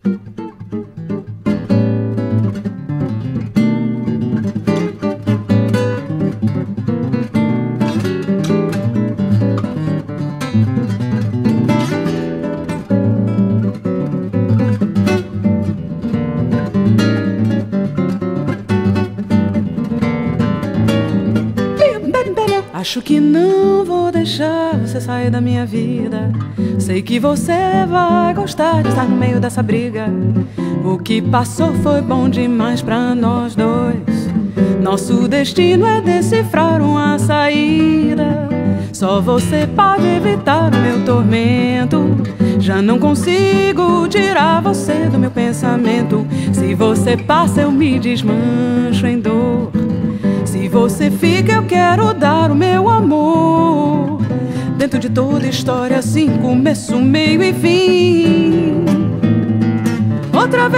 Acho que não vou deixar você sair da minha vida. Sei que você vai gostar de estar no meio dessa briga. O que passou foi bom demais pra nós dois. Nosso destino é decifrar uma saída. Só você pode evitar o meu tormento. Já não consigo tirar você do meu pensamento. Se você passa eu me desmancho em dor. Se você fica eu quero dar o meu amor. Dentro de toda história assim, começo, meio e fim. Outra vez